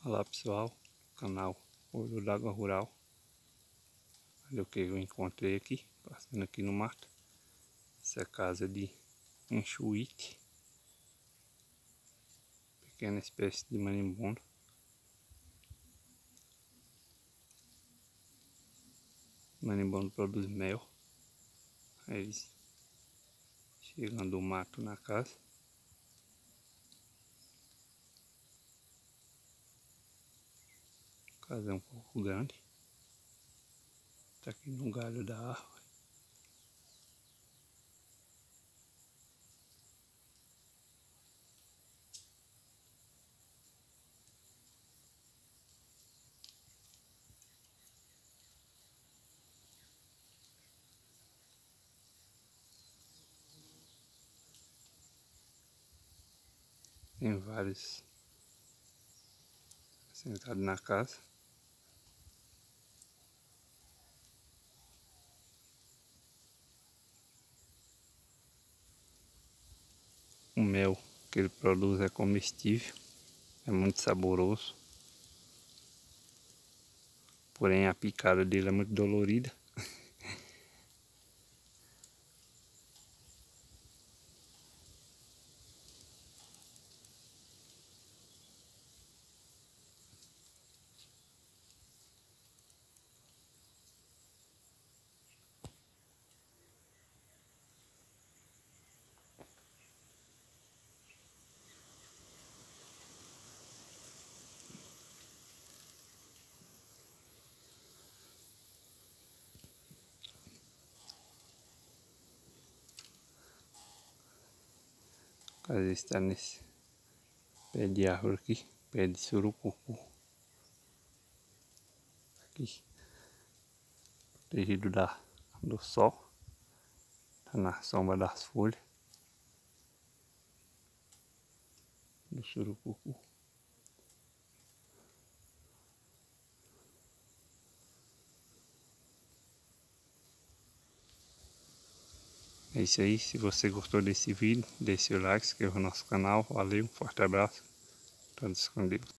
Olá pessoal, canal Olho d'Água Rural. Olha o que eu encontrei aqui, passando aqui no mato. Essa casa de anchoíte, pequena espécie de marimbondo. Marimbondo produz mel. Aí eles chegam do mato na casa. A casa é um pouco grande. Está aqui no galho da árvore. Tem vários sentados na casa. O mel que ele produz é comestível, é muito saboroso. Porém a picada dele é muito dolorida. A casa está nesse pé de árvore aqui, pé de surucucu. Aqui, protegido do sol, está na sombra das folhas do surucucu. É isso aí, se você gostou desse vídeo, deixe o like, se inscreva no nosso canal. Valeu, um forte abraço, todos com Deus.